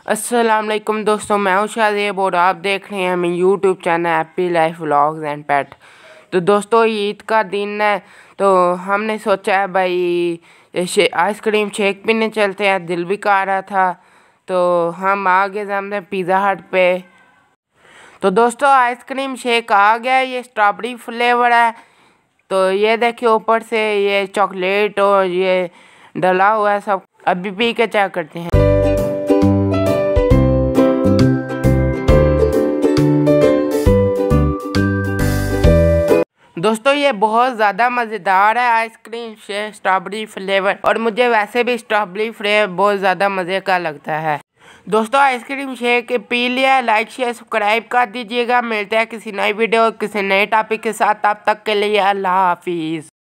अस्सलाम वालेकुम दोस्तों, मैं हूं शादेब और आप देख रहे हैं मेरे YouTube channel happy life vlogs and pet. तो दोस्तों ईद का दिन है तो हमने सोचा है भाई आइसक्रीम शेक पीने चलते हैं। दिल भी कर रहा था तो हम आ गए सामने पिज़्ज़ा हट पे। तो दोस्तों आइसक्रीम शेक आ गया, ये स्ट्रॉबेरी फ्लेवर है। तो ये देखिए ऊपर से ये चॉकलेट और ये डला हुआ है सब। अभी पी के चेक करते हैं। दोस्तों ये बहुत ज़्यादा मज़ेदार है आइसक्रीम शेक स्ट्रॉबेरी फ्लेवर, और मुझे वैसे भी स्ट्रॉबेरी फ्लेवर बहुत ज़्यादा मज़े का लगता है। दोस्तों आइसक्रीम शेक पी लिया, लाइक शेयर सब्सक्राइब कर दीजिएगा। मिलते हैं किसी नई वीडियो किसी नए टॉपिक के साथ। तब तक के लिए अल्लाह हाफिज़।